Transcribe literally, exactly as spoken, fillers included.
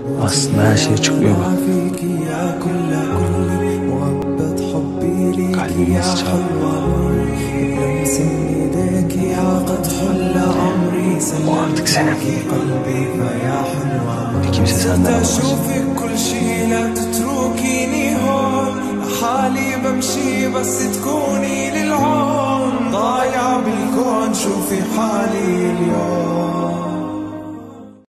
aslında her şey çıkıyor bak. Kalbimiz çarpıyor. O artık senin. Ve kimse senden alamaz. حالي بمشي بس تكوني للعون ضايع بالكون شوفي حالي